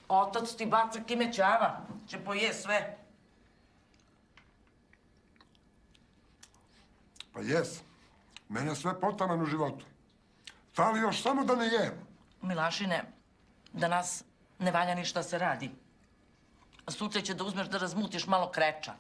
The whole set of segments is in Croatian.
Otac ti baca kime ćava. Će poje sve. Pa jes. Mene sve potaman u životu. Fali još samo da ne jem. Milašine, danas ne valja ništa se radi. Sutra će da uzmeš da razmutiš malo kreča.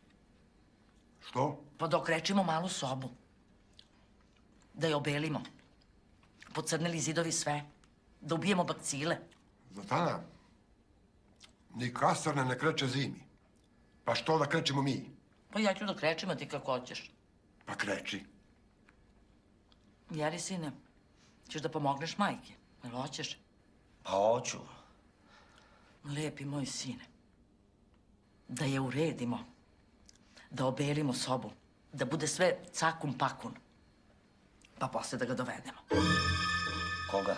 Što? Pa da okrečimo malu sobu. Da je obelimo. Pocrnili zidovi sve. Da ubijemo bakcile. Zlatana, ni kasarne ne kreće zimi. Pa što da krećemo mi? Pa ja ću da krečim, a ti kako hoćeš. Pa kreći. Jeli, sine, ćeš da pomogneš majke? Jel hoćeš? Pa hoću. Lepi moj sine. Da je uredimo. Da obelimo sobu. Da bude sve cakun pakun. Pa posle da ga dovedemo. Koga?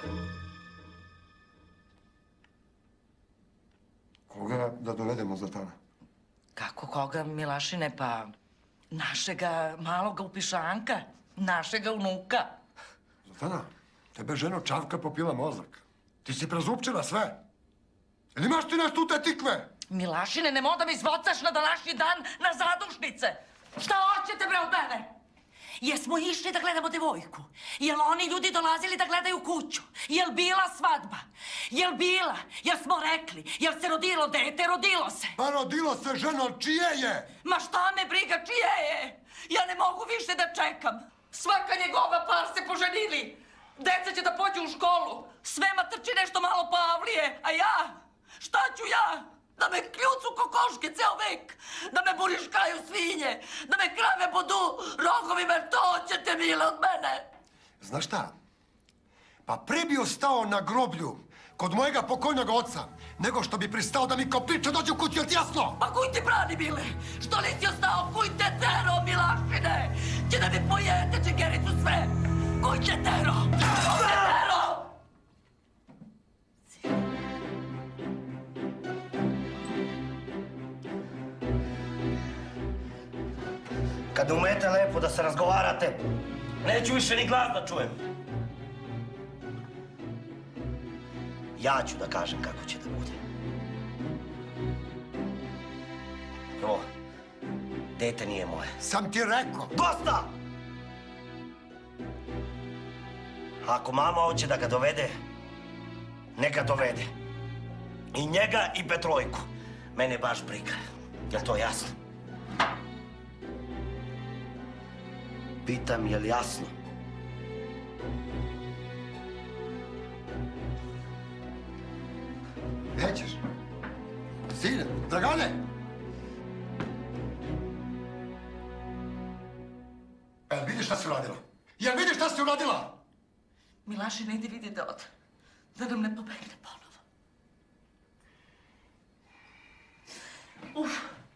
Koga da dovedemo, Zlatana? Kako koga, Milašine? Pa našega maloga upišanka. Našega unuka. Zlatana, tebe ženo Čavka popila mozak. Ti si prezupčila sve. Jel imaš ti nešto u te tikve? Milašine, nemoj da mi izvocaš na današnji dan na zadušnice. Šta hoćete, bre, od mene? Jesmo išli da gledamo devojku? Jel oni ljudi dolazili da gledaju kuću? Jel bila svadba? Jel bila? Jel smo rekli? Jel se rodilo dete? Rodilo se. Pa rodilo se, ženo, čije je? Ma šta me briga, čije je? Ja ne mogu više da čekam. Svaka njegova par se poženili. Deca će da pođu u školu. Svema trči nešto malo Pavlije. A ja? Šta ću ja? Da me kljucu kokoške ceo vek, da me buriškaju svinje, da me krave bodu rogovima, to hoćete, mile, od mene. Znaš šta? Pa pre bi ostao na groblju kod mojega pokojnog oca, nego što bi pristao da mi ko priča dođe u kuću, jel ti jasno? Pa kuj ti brani, mile? Što nisi ostao? Kuj te tero, Milašine? Će da mi pojete čekericu sve? Kuj te tero? Kuj te tero? Kad umete lepo da se razgovarate, neću više ni glas da čujem. Ja ću da kažem kako će da bude. Prvo, dete nije moje. Sam ti rekao. Dosta! Ako mama hoće da ga dovede, neka dovede. I njega i Petrojku. Mene baš briga. Je to jasno? Pitam, je li jasno? Nećeš? Sine, Dragane! Jel vidiš šta si uradila? Jel vidiš šta si uradila? Milašine, idi vidi da ode. Da nam ne pobegne ponovo. Uf.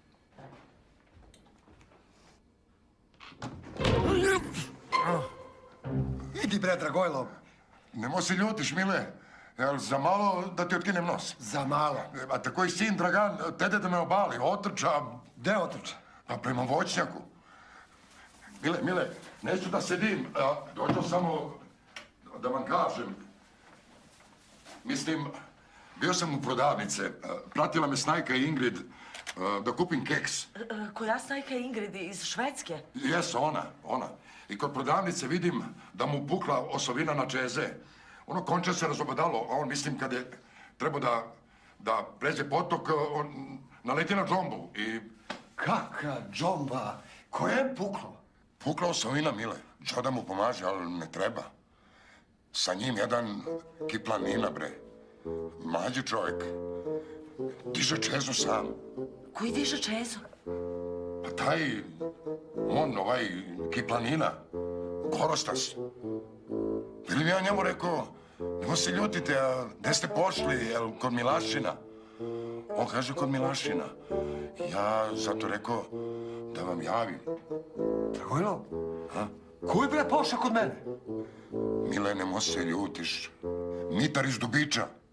Idi bre, Dragojlo. Nemoj se ljutiš, mile. Jel za malo da ti otkinem nos? Za malo. A te koji sin, Dragan, tede da me obali, otrča... Gde otrča? Pa prema voćnjaku. Mile, neću da sedim. Dođo samo da vam kažem. Mislim, bio sam u prodavnice. Pratila me Snajka i Ingrid da kupim keks. Koja Snajka i Ingrid iz Švedske? Jes, ona. I kod prodavnice vidim da mu pukla osovina na čeze. Ono konče se razobadalo, a on, mislim, kad je trebao da pređe potok, on naleti na džombu i... Kaka džomba? Koja je puklo? Pukla osovina, mile. Čo da mu pomaže, ali ne treba. Sa njim jedan kiplanina, bre. Mlađi čovjek. Diže čezu sam. Koji diže čezu? Pa taj, kiplanina, Gorostas. Ili bi ja njemu rekao, nemoj se ljutite, a gde ste pošli, jel kod Milašina? On kaže kod Milašina. Ja zato rekao da vam javim. Dragojlo, ko je bre pošao kod mene? Mile, nemoj se ljutiš. Mitar iz Dubića.